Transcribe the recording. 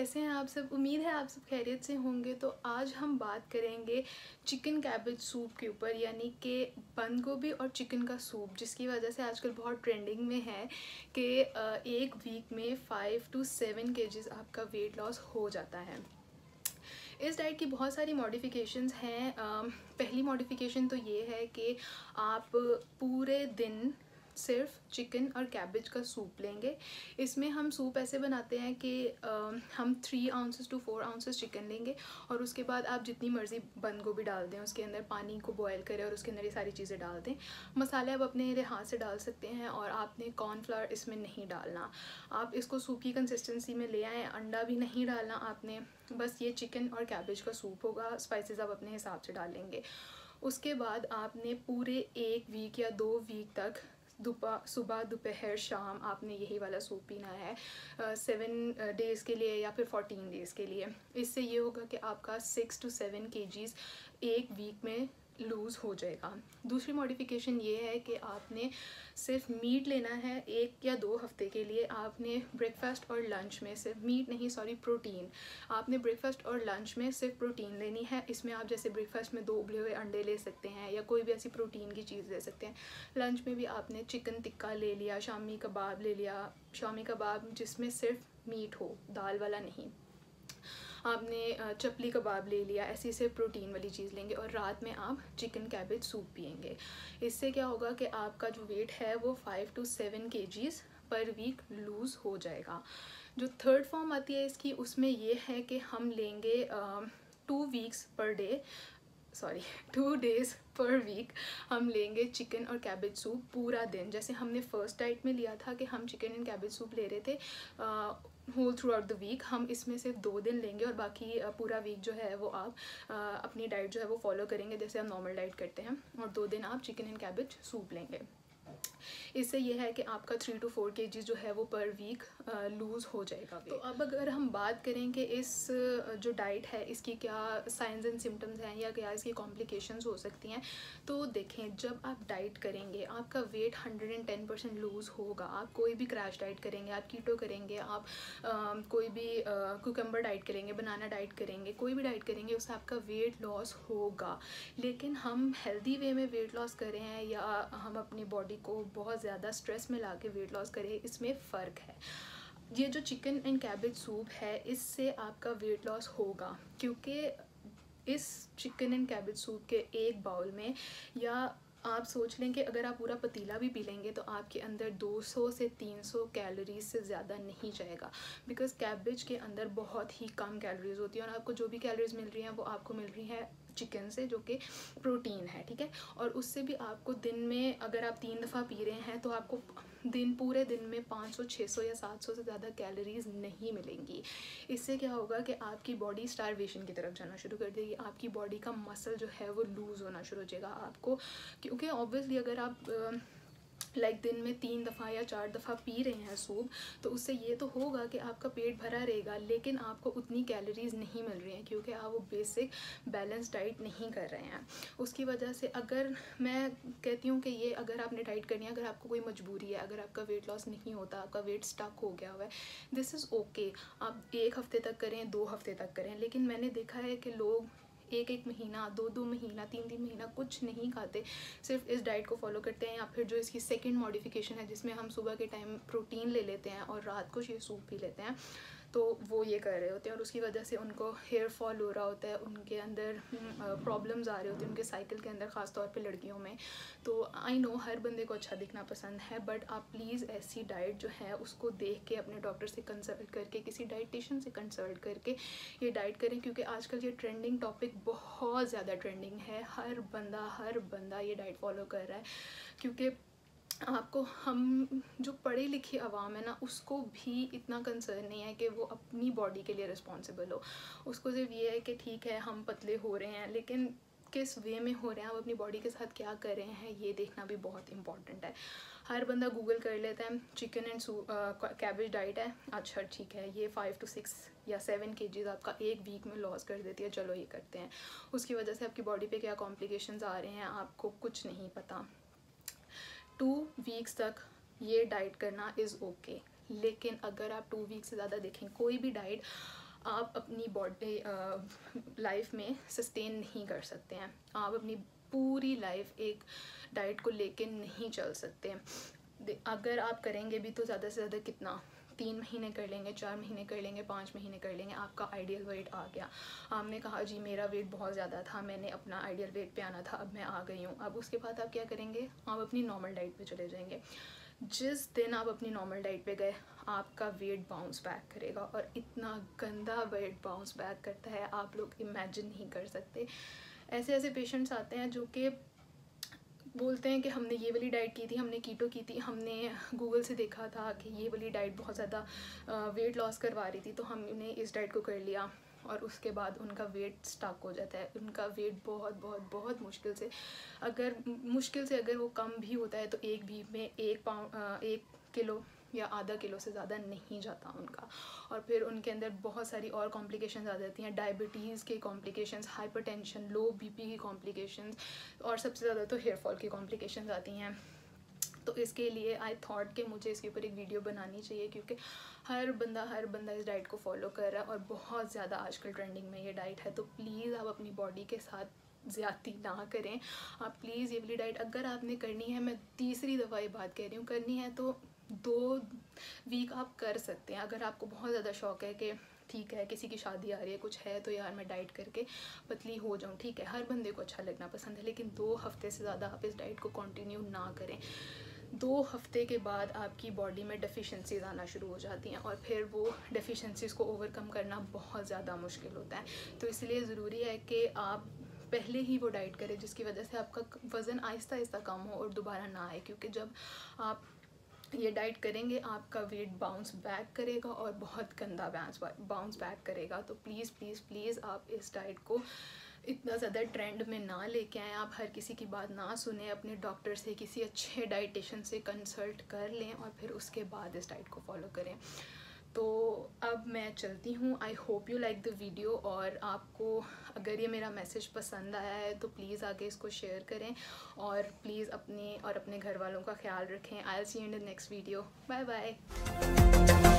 कैसे हैं आप सब। उम्मीद है आप सब खैरियत से होंगे। तो आज हम बात करेंगे चिकन कैबेज सूप के ऊपर, यानी कि बंद गोभी और चिकन का सूप, जिसकी वजह से आजकल बहुत ट्रेंडिंग में है कि एक वीक में 5 to 7 kgs आपका वेट लॉस हो जाता है। इस डाइट की बहुत सारी मॉडिफिकेशंस हैं। पहली मॉडिफिकेशन तो ये है कि आप पूरे दिन सिर्फ चिकन और कैबेज का सूप लेंगे। इसमें हम सूप ऐसे बनाते हैं कि हम 3 ounces to 4 ounces चिकन लेंगे और उसके बाद आप जितनी मर्ज़ी बंद गोभी डाल दें, उसके अंदर पानी को बॉयल करें और उसके अंदर ये सारी चीज़ें डाल दें। मसाले आप अपने हाथ से डाल सकते हैं और आपने कॉर्नफ्लावर इसमें नहीं डालना। आप इसको सूप की कंसिस्टेंसी में ले आएँ। अंडा भी नहीं डालना आपने, बस ये चिकन और कैबेज का सूप होगा। स्पाइसेस आप अपने हिसाब से डालेंगे। उसके बाद आपने पूरे 1 वीक या 2 वीक तक सुबह दोपहर शाम आपने यही वाला सूप पीना है 7 डेज़ के लिए या फिर 14 डेज़ के लिए। इससे ये होगा कि आपका 6 to 7 kgs एक वीक में लूज़ हो जाएगा। दूसरी मॉडिफिकेशन ये है कि आपने सिर्फ मीट लेना है 1 या 2 हफ्ते के लिए। आपने ब्रेकफास्ट और लंच में सिर्फ मीट नहीं, सॉरी, प्रोटीन। आपने ब्रेकफास्ट और लंच में सिर्फ प्रोटीन लेनी है। इसमें आप जैसे ब्रेकफास्ट में 2 उबले हुए अंडे ले सकते हैं या कोई भी ऐसी प्रोटीन की चीज़ ले सकते हैं। लंच में भी आपने चिकन टिक्का ले लिया, शामी कबाब ले लिया। शामी कबाब जिसमें सिर्फ मीट हो, दाल वाला नहीं। आपने चपली कबाब ले लिया। ऐसी से प्रोटीन वाली चीज़ लेंगे और रात में आप चिकन कैबेज सूप पियेंगे। इससे क्या होगा कि आपका जो वेट है वो 5 to 7 kgs per week lose हो जाएगा। जो थर्ड फॉर्म आती है इसकी, उसमें ये है कि हम लेंगे 2 weeks per day, sorry 2 days per week हम लेंगे चिकन और कैबेज सूप पूरा दिन। जैसे हमने फर्स्ट डाइट में लिया था कि हम चिकन एंड कैबेज सूप ले रहे थे whole throughout the week, हम इसमें सिर्फ 2 दिन लेंगे और बाकी पूरा वीक जो है वो आप अपनी डाइट जो है वो फॉलो करेंगे जैसे हम नॉर्मल डाइट करते हैं, और 2 दिन आप चिकन एंड कैबेज सूप लेंगे। इससे ये है कि आपका 3 to 4 kg जो है वो पर वीक लूज़ हो जाएगा। तो अब अगर हम बात करें कि इस जो डाइट है इसकी क्या साइंस एंड सिम्टम्स हैं या क्या इसकी कॉम्प्लिकेशंस हो सकती हैं, तो देखें, जब आप डाइट करेंगे आपका वेट 110% लूज़ होगा। आप कोई भी क्रैश डाइट करेंगे, आप कीटो करेंगे, आप कोई भी कुकम्बर डाइट करेंगे, बनाना डाइट करेंगे, कोई भी डाइट करेंगे, उससे आपका वेट लॉस होगा। लेकिन हम हेल्दी वे में वेट लॉस कर रहे हैं या हम अपनी बॉडी को बहुत ज़्यादा स्ट्रेस में ला के वेट लॉस करें, इसमें फ़र्क है। ये जो चिकन एंड कैबेज सूप है इससे आपका वेट लॉस होगा, क्योंकि इस चिकन एंड कैबेज सूप के एक बाउल में, या आप सोच लें कि अगर आप पूरा पतीला भी पी लेंगे तो आपके अंदर 200 से 300 कैलोरीज से ज़्यादा नहीं जाएगा, बिकॉज कैबेज के अंदर बहुत ही कम कैलोरीज होती है और आपको जो भी कैलोरीज मिल रही हैं वो आपको मिल रही है चिकन से, जो कि प्रोटीन है, ठीक है। और उससे भी आपको दिन में अगर आप 3 दफ़ा पी रहे हैं तो आपको पूरे दिन में 500, 600 या 700 से ज़्यादा कैलोरीज नहीं मिलेंगी। इससे क्या होगा कि आपकी बॉडी स्टारवेशन की तरफ जाना शुरू कर देगी। आपकी बॉडी का मसल जो है वो लूज़ होना शुरू हो जाएगा आपको, क्योंकि ऑब्वियसली अगर आप दिन में 3 दफ़ा या 4 दफ़ा पी रहे हैं सूप, तो उससे ये तो होगा कि आपका पेट भरा रहेगा, लेकिन आपको उतनी कैलोरीज नहीं मिल रही हैं क्योंकि आप वो बेसिक बैलेंस डाइट नहीं कर रहे हैं। उसकी वजह से अगर मैं कहती हूँ कि ये अगर आपने डाइट करनी है, अगर आपको कोई मजबूरी है, अगर आपका वेट लॉस नहीं होता, आपका वेट स्टक हो गया हुआ है, दिस इज़ ओके। आप 1 हफ्ते तक करें, 2 हफ्ते तक करें, लेकिन मैंने देखा है कि लोग 1 महीना, 2 महीना, 3 महीना कुछ नहीं खाते, सिर्फ इस डाइट को फॉलो करते हैं। या फिर जो इसकी सेकंड मॉडिफिकेशन है जिसमें हम सुबह के टाइम प्रोटीन ले लेते हैं और रात को ये सूप पी लेते हैं, तो वो ये कर रहे होते हैं और उसकी वजह से उनको हेयर फॉल हो रहा होता है, उनके अंदर प्रॉब्लम्स आ रहे होते हैं उनके साइकिल के अंदर, ख़ास तौर पे लड़कियों में। तो आई नो हर बंदे को अच्छा दिखना पसंद है, बट आप प्लीज़ ऐसी डाइट जो है उसको देख के अपने डॉक्टर से कंसल्ट करके, किसी डाइटिशियन से कंसल्ट करके ये डाइट करें, क्योंकि आजकल ये ट्रेंडिंग टॉपिक बहुत ज़्यादा ट्रेंडिंग है। हर बंदा ये डाइट फॉलो कर रहा है, क्योंकि आपको, हम जो पढ़ी लिखी आवाम है ना, उसको भी इतना कंसर्न नहीं है कि वो अपनी बॉडी के लिए रिस्पॉन्सिबल हो। उसको सिर्फ ये है कि ठीक है हम पतले हो रहे हैं, लेकिन किस वे में हो रहे हैं, आप अपनी बॉडी के साथ क्या कर रहे हैं, ये देखना भी बहुत इंपॉर्टेंट है। हर बंदा गूगल कर लेता है चिकन एंड कैबेज डाइट है, अच्छा ठीक है ये 5 to 6 या 7 kgs आपका एक वीक में लॉस कर देती है, चलो ये करते हैं। उसकी वजह से आपकी बॉडी पे क्या कॉम्प्लिकेशंस आ रहे हैं आपको कुछ नहीं पता। 2 वीक्स तक ये डाइट करना इज़ ओके, लेकिन अगर आप 2 वीक से ज़्यादा देखें, कोई भी डाइट आप अपनी बॉडी लाइफ में सस्टेन नहीं कर सकते हैं। आप अपनी पूरी लाइफ एक डाइट को लेके नहीं चल सकते हैं। अगर आप करेंगे भी तो ज़्यादा से ज़्यादा कितना 3 महीने कर लेंगे, 4 महीने कर लेंगे, 5 महीने कर लेंगे, आपका आइडियल वेट आ गया। आपने कहा जी मेरा वेट बहुत ज़्यादा था, मैंने अपना आइडियल वेट पे आना था, अब मैं आ गई हूँ। अब उसके बाद आप क्या करेंगे, आप अपनी नॉर्मल डाइट पे चले जाएंगे। जिस दिन आप अपनी नॉर्मल डाइट पे गए आपका वेट बाउंस बैक करेगा, और इतना गंदा वेट बाउंस बैक करता है आप लोग इमेजिन नहीं कर सकते। ऐसे ऐसे पेशेंट्स आते हैं जो कि बोलते हैं कि हमने ये वाली डाइट की थी, हमने कीटो की थी, हमने गूगल से देखा था कि ये वाली डाइट बहुत ज़्यादा वेट लॉस करवा रही थी तो हमने इस डाइट को कर लिया, और उसके बाद उनका वेट स्टक हो जाता है। उनका वेट बहुत बहुत बहुत मुश्किल से अगर वो कम भी होता है तो एक भी में 1 किलो या आधा किलो से ज़्यादा नहीं जाता उनका। और फिर उनके अंदर बहुत सारी और कॉम्प्लिकेशंस आ जाती हैं, डायबिटीज़ के कॉम्प्लिकेशंस, हाइपरटेंशन, लो बीपी की कॉम्प्लिकेशंस, और सबसे ज़्यादा तो हेयर फॉल की कॉम्प्लिकेशंस आती हैं। तो इसके लिए आई थॉट कि मुझे इसके ऊपर एक वीडियो बनानी चाहिए, क्योंकि हर बंदा इस डाइट को फॉलो कर रहा है और बहुत ज़्यादा आजकल ट्रेंडिंग में ये डाइट है। तो प्लीज़ आप अपनी बॉडी के साथ ज़्यादती ना करें। आप प्लीज़ ये वाली डाइट अगर आपने करनी है, मैं तीसरी दफ़ा ये बात कह रही हूँ, करनी है तो 2 वीक आप कर सकते हैं। अगर आपको बहुत ज़्यादा शौक है कि ठीक है किसी की शादी आ रही है, कुछ है, तो यार मैं डाइट करके पतली हो जाऊँ, ठीक है, हर बंदे को अच्छा लगना पसंद है, लेकिन 2 हफ्ते से ज़्यादा आप इस डाइट को कंटिन्यू ना करें। 2 हफ्ते के बाद आपकी बॉडी में डेफिशिएंसीज आना शुरू हो जाती हैं, और फिर वो डेफिशिएंसीज को ओवरकम करना बहुत ज़्यादा मुश्किल होता है। तो इसलिए ज़रूरी है कि आप पहले ही वो डाइट करें जिसकी वजह से आपका वज़न आहिस्ता आहिस्ता कम हो और दोबारा ना आए, क्योंकि जब आप ये डाइट करेंगे आपका वेट बाउंस बैक करेगा और बहुत गंदा बाउंस बैक करेगा। तो प्लीज़ प्लीज़ प्लीज़ आप इस डाइट को इतना ज़्यादा ट्रेंड में ना लेके आएँ। आप हर किसी की बात ना सुने, अपने डॉक्टर से, किसी अच्छे डाइटिशियन से कंसल्ट कर लें और फिर उसके बाद इस डाइट को फॉलो करें। तो अब मैं चलती हूँ। I hope you like the video, और आपको अगर ये मेरा मैसेज पसंद आया है तो प्लीज़ आगे इसको शेयर करें, और प्लीज़ अपने और अपने घर वालों का ख्याल रखें। I will see you in the next video. Bye bye.